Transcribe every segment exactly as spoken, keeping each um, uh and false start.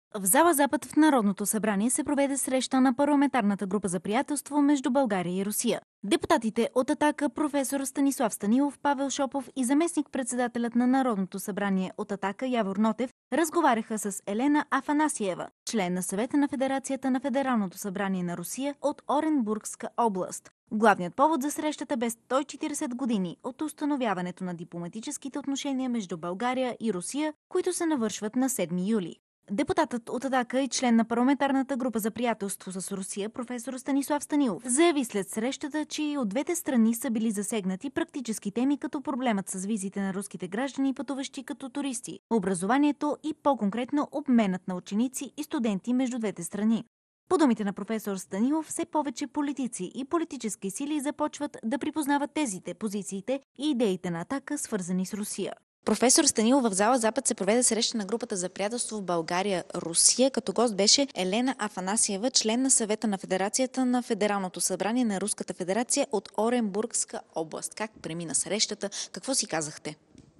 В зала Запад в Народното събрание се проведе среща на парламентарната група за приятелство между България и Русия. Депутатите от „Атака” професор Станислав Станилов, Павел Шопов и заместник-председателят на Народното събрание от „Атака” Явор Нотев разговаряха с Елена Афанасиева, член на Съвета на Федерацията на Федералното събрание на Русия от Оренбургска област. Главният повод за срещата бе сто и четиридесет години от установяването на дипломатическите отношения между България и Русия, които се навършват на седми юли. Депутатът от „Атака” и член на парламентарната група за приятелство с Русия, професор Станислав Станилов, заяви след срещата, че и от двете страни са били засегнати практически теми като проблемът с визите на руските граждани, пътуващи като туристи, образованието и по-конкретно обменът на ученици и студенти между двете страни. По думите на професор Станилов, все повече политици и политически сили започват да припознават тезите, позициите и идеите на „Атака”, свързани с Русия. Професор Станилов, в зала Запад се проведе среща на групата за приятелство в България-Русия. Като гост беше Елена Афанасиева, член на Съвета на Федерацията на Федералното събрание на Руската федерация от Оренбургска област. Как премина срещата? Какво си казахте?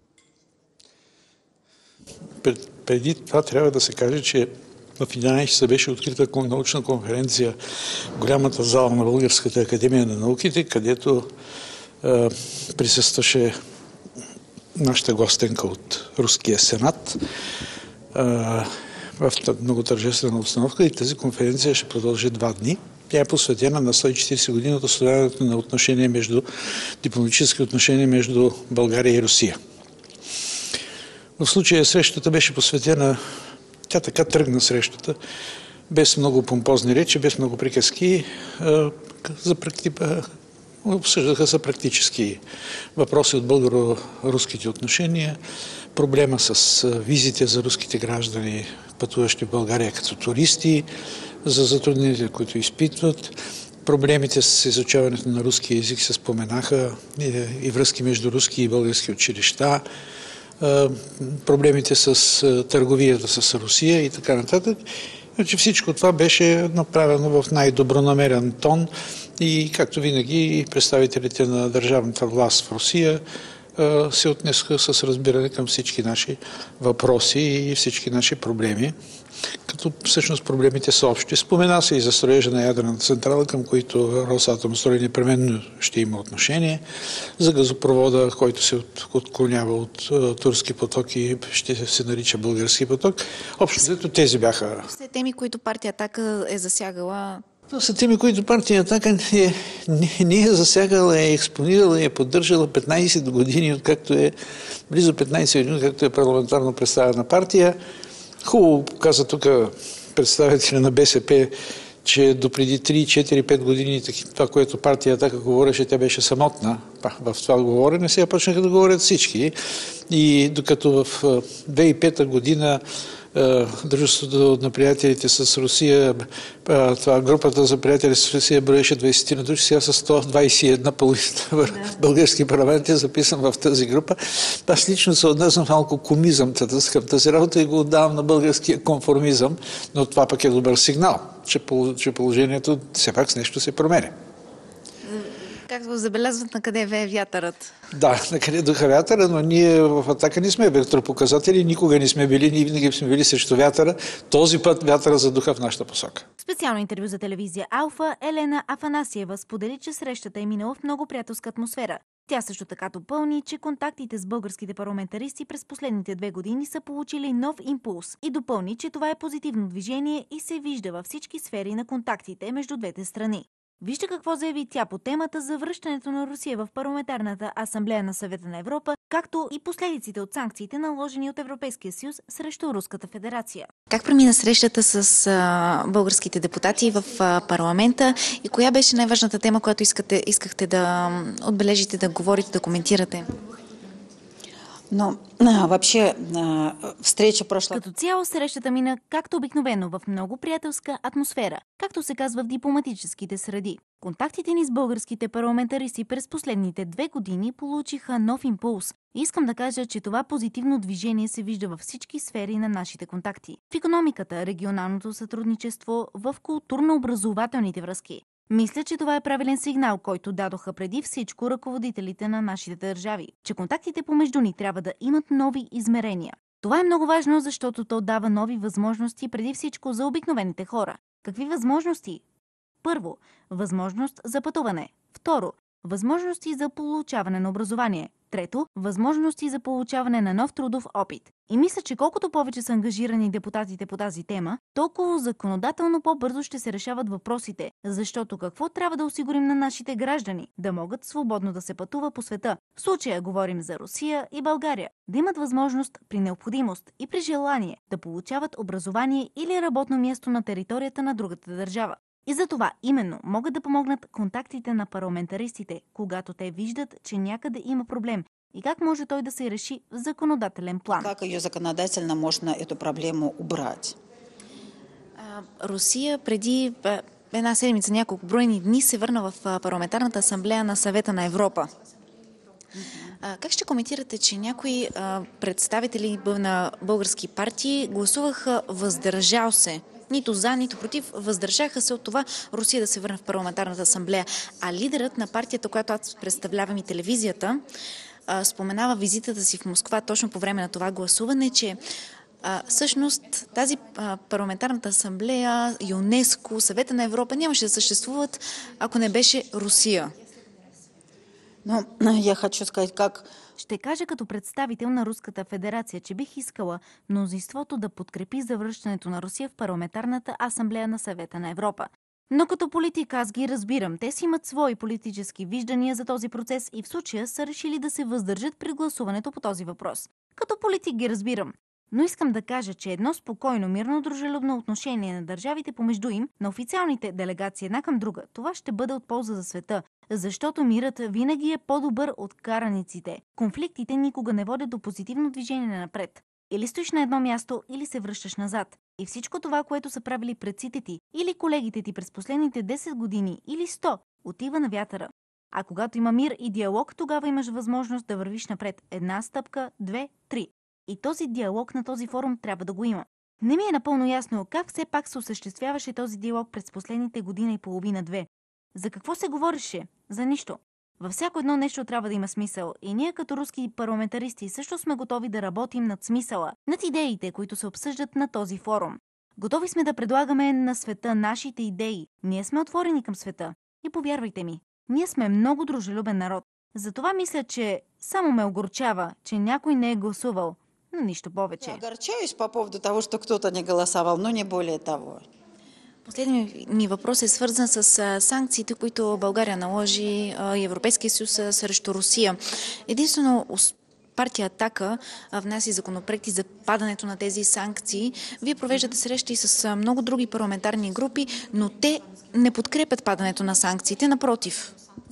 Преди това трябва да се каже, че в единайсет часа беше открита научна конференция в голямата зала на Българската академия на науките, където е, присъстваше нашата гостенка от Руския сенат е, в много тържествена обстановка, и тази конференция ще продължи два дни. Тя е посветена на сто и четиридесет години от установяването на отношения между, дипломатически отношения между България и Русия. В случая срещата беше посветена, тя така тръгна срещата, без много помпозни речи, без много приказки, за практика, обсъждаха се практически въпроси от българо-руските отношения, проблема с визите за руските граждани, пътуващи в България като туристи, за затрудненията, които изпитват, проблемите с изучаването на руски език се споменаха, и връзки между руски и български училища, проблемите с търговията с Русия и така нататък. Значи всичко това беше направено в най-добронамерен тон и, както винаги, представителите на държавната власт в Русия се отнесоха с разбиране към всички наши въпроси и всички наши проблеми, като всъщност проблемите са общи. Спомена се и за строежа на ядрената централа, към които Росатомстрой непременно ще има отношение, за газопровода, който се отклонява от турски поток и ще се нарича български поток. Общо взето тези бяха. Все теми, които партия „Атака” е засягала. Това са теми, които партия „Атака” е, не, не е засягала, е експонирала, е поддържала петнайсет години, откакто е, близо петнайсет години, както е парламентарно представена партия. Хубаво каза тук представители на БСП, че допреди три, четири, пет години това, което партия „Атака” говореше, тя беше самотна в това говорене. Сега почнаха да говорят всички. И докато в две хиляди и пета година Дружеството на приятелите с Русия, това групата за приятели с Русия броеше двайсет души, сега са сто двайсет и една половина български парламент е записан в тази група. Аз лично се отнесвам малко комизъм към тази работа и го отдавам на българския конформизъм, но това пък е добър сигнал, че положението все пак с нещо се променя. Както забелязват, на къде вее вятърът. Да, на къде духа вятъра, но ние в „Атака” не сме ветропоказатели, никога не сме били, ние винаги сме били срещу вятъра. Този път вятъра задуха в нашата посока. В специално интервю за телевизия „Алфа” Елена Афанасиева сподели, че срещата е минала в много приятелска атмосфера. Тя също така допълни, че контактите с българските парламентаристи през последните две години са получили нов импулс и допълни, че това е позитивно движение и се вижда във всички сфери на контактите между двете страни. Вижте какво заяви тя по темата за връщането на Русия в парламентарната асамблея на Съвета на Европа, както и последиците от санкциите, наложени от Европейския съюз срещу Руската федерация. Как премина срещата с а, българските депутати в а, парламента и коя беше най-важната тема, която искате, искахте да отбележите, да говорите, да коментирате? Но а, въобще а, встреча прошла. Като цяло срещата мина както обикновено в много приятелска атмосфера, както се казва в дипломатическите среди. Контактите ни с българските парламентаристи през последните две години получиха нов импулс. И искам да кажа, че това позитивно движение се вижда във всички сфери на нашите контакти. В икономиката, регионалното сътрудничество, в културно-образователните връзки. Мисля, че това е правилен сигнал, който дадоха преди всичко ръководителите на нашите държави, че контактите помежду ни трябва да имат нови измерения. Това е много важно, защото то дава нови възможности преди всичко за обикновените хора. Какви възможности? Първо, възможност за пътуване. Второ, възможности за получаване на образование. Трето, възможности за получаване на нов трудов опит. И мисля, че колкото повече са ангажирани депутатите по тази тема, толкова законодателно по-бързо ще се решават въпросите. Защото какво трябва да осигурим на нашите граждани? Да могат свободно да се пътува по света. В случая говорим за Русия и България. Да имат възможност при необходимост и при желание да получават образование или работно място на територията на другата държава. И за това именно могат да помогнат контактите на парламентаристите, когато те виждат, че някъде има проблем и как може той да се реши в законодателен план. Как ее законодателно можно эту проблему убрать? Русия преди една седмица, няколко броени дни се върна в парламентарната асамблея на Съвета на Европа. Как ще коментирате, че някои представители на български партии гласуваха въздържал се? Нито за, нито против, въздържаха се от това Русия да се върне в парламентарната асамблея. А лидерът на партията, която аз представлявам и телевизията, споменава визитата си в Москва точно по време на това гласуване, че а, всъщност тази а, парламентарната асамблея, ЮНЕСКО, Съвета на Европа нямаше да съществуват, ако не беше Русия. Но я хочу сказать, как... Ще кажа като представител на Руската федерация, че бих искала мнозинството да подкрепи завръщането на Русия в парламентарната асамблея на Съвета на Европа. Но като политик аз ги разбирам. Те си имат свои политически виждания за този процес и в случая са решили да се въздържат при гласуването по този въпрос. Като политик ги разбирам. Но искам да кажа, че едно спокойно, мирно, дружелюбно отношение на държавите помежду им, на официалните делегации една към друга, това ще бъде от полза за света, защото мирът винаги е по-добър от караниците. Конфликтите никога не водят до позитивно движение напред. Или стоиш на едно място, или се връщаш назад. И всичко това, което са правили предците ти или колегите ти през последните десет години или сто, отива на вятъра. А когато има мир и диалог, тогава имаш възможност да вървиш напред. Една стъпка, две, три. И този диалог на този форум трябва да го има. Не ми е напълно ясно как все пак се осъществяваше този диалог през последните година и половина-две. За какво се говореше? За нищо. Във всяко едно нещо трябва да има смисъл. И ние като руски парламентаристи също сме готови да работим над смисъла, над идеите, които се обсъждат на този форум. Готови сме да предлагаме на света нашите идеи. Ние сме отворени към света. И повярвайте ми, ние сме много дружелюбен народ. Затова мисля, че само ме огорчава, че някой не е гласувал. Но нищо повече. Я огорчаюсь по поводу того, что кто-то не голосовал, но не более того. Последният ми въпрос е свързан с санкциите, които България наложи и Европейския съюз срещу Русия. Единствено партия Атака внася законопроекти за падането на тези санкции. Вие провеждате срещи с много други парламентарни групи, но те не подкрепят падането на санкциите, напротив.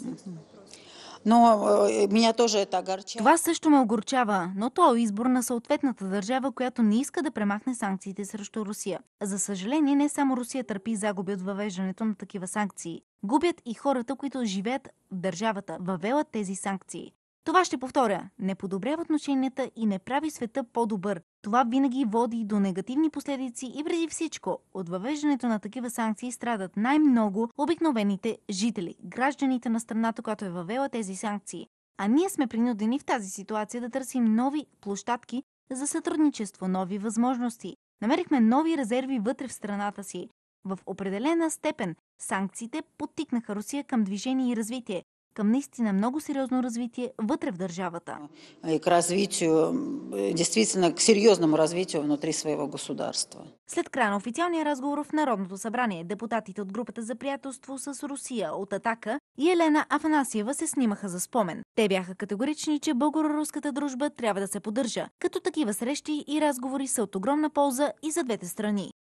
Но меня тоже это огорчает. Това също ме огорчава, но то е избор на съответната държава, която не иска да премахне санкциите срещу Русия. За съжаление, не само Русия търпи загуби от въвеждането на такива санкции. Губят и хората, които живеят в държавата, въвелят тези санкции. Това ще повторя. Не подобрява отношенията и не прави света по-добър. Това винаги води до негативни последици и преди всичко от въвеждането на такива санкции страдат най-много обикновените жители, гражданите на страната, която е въвела тези санкции. А ние сме принудени в тази ситуация да търсим нови площадки за сътрудничество, нови възможности. Намерихме нови резерви вътре в страната си. В определена степен санкциите подтикнаха Русия към движение и развитие, към наистина много сериозно развитие вътре в държавата. И к развитию, действительно к сериозному развитию внутри своего государства. След края на официалния разговор в Народното събрание, депутатите от групата за приятелство с Русия от Атака и Елена Афанасиева се снимаха за спомен. Те бяха категорични, че българо-руската дружба трябва да се поддържа, като такива срещи и разговори са от огромна полза и за двете страни.